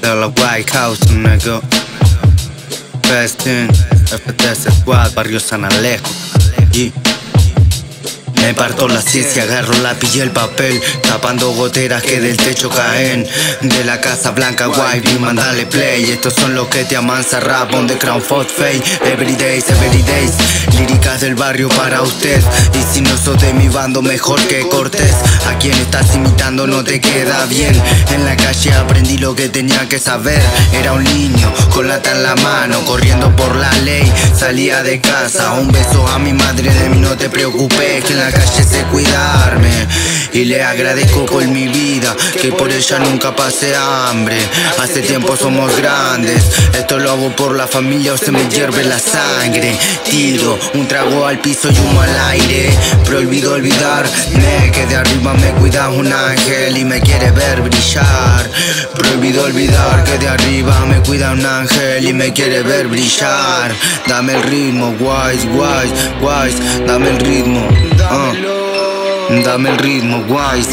de la White House, nigga. Best in FTS Squad, Barrio San Alejo. Yeah. Me parto la ciencia, agarro lápiz y el papel, tapando goteras que del techo caen. De la Casa Blanca, White, y mandale play. Estos son los que te amansa rap on the crown for fade. Every days, líricas del barrio para usted. Y si no sos de mi bando, mejor que cortes. A quien estás imitando no te queda bien. En la calle aprendí lo que tenía que saber. Era un niño con lata en la mano, corriendo por la ley. Salía de casa, un beso a mi madre, de mí no te preocupes, que en la calle sé cuidarme. Y le agradezco por mi vida, que por ella nunca pasé hambre. Hace tiempo somos grandes, esto lo hago por la familia o se me hierve la sangre. Tiro un trago al piso y humo al aire. Prohibido olvidarme que de arriba me cuida un ángel y me quiere ver brillar. Prohibido olvidar que de arriba me cuida un ángel y me quiere ver brillar. Dame el ritmo, wise, dame el ritmo. Dame el ritmo, wise.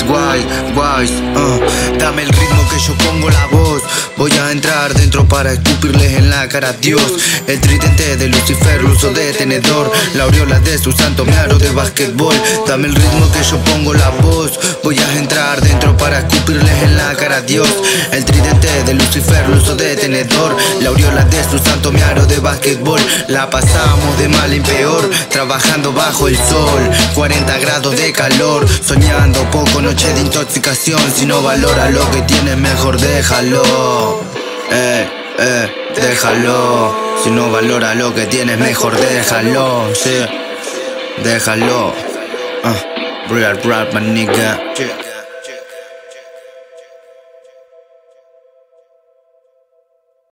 Dame el ritmo que yo pongo la voz. Voy a entrar dentro para escupirles en la cara a Dios. El tridente de Lucifer lo uso de tenedor. La aureola de su santo me aro de basquetbol. Dame el ritmo que yo pongo la voz. Voy a entrar dentro para escupirles en la cara a Dios. El tridente de Lucifer lo uso de tenedor. La aureola de su santo me aro de basquetbol. La pasamos de mal en peor, trabajando bajo el sol. 40 grados de calor, soñando poco, noche de intoxicación. Si no valora lo que tienes, mejor déjalo. Déjalo. Si no valora lo que tienes, mejor déjalo. Sí, déjalo. Real rap, my nigga.